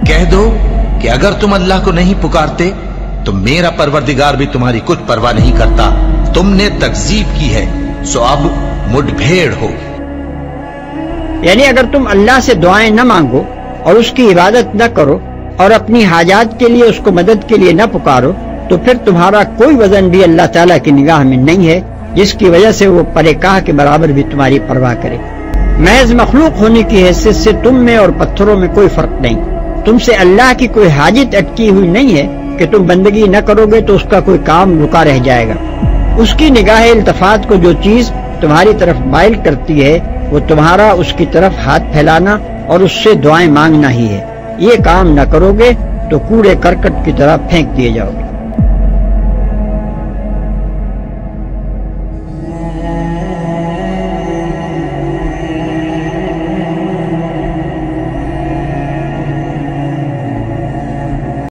کہہ دو کہ اگر تم اللہ کو نہیں پکارتے تو میرا پروردگار بھی تمہاری کچھ پرواہ نہیں کرتا. تم نے تکذیب کی ہے سو اب مڈ بھیڑ ہوگی. یعنی اگر تم اللہ سے دعائیں نہ مانگو اور اس کی عبادت نہ کرو اور اپنی حاجات کے لیے اس کو مدد کے لیے نہ پکارو تو پھر تمہارا کوئی وزن بھی اللہ تعالیٰ کی نگاہ میں نہیں ہے جس کی وجہ سے وہ پرکاہ کے برابر بھی تمہاری پرواہ کرے. محض مخلوق ہونے کی حیثیت سے تم میں اور پتھروں میں کوئی فرق نہیں. تم سے اللہ کی کوئی حاجت اٹکی ہوئی نہیں ہے کہ تم بندگی نہ کرو گے تو اس کا کوئی کام رکا رہ جائے گا. اس کی نگاہ التفات کو جو چیز تمہاری طرف مائل کرتی ہے وہ تمہارا اس کی طرف ہاتھ پھیلانا اور اس سے دعائیں مانگنا ہی ہے. یہ کام نہ کرو گے تو کوڑے کرکٹ کی طرح پھینک دیے جاؤ گے.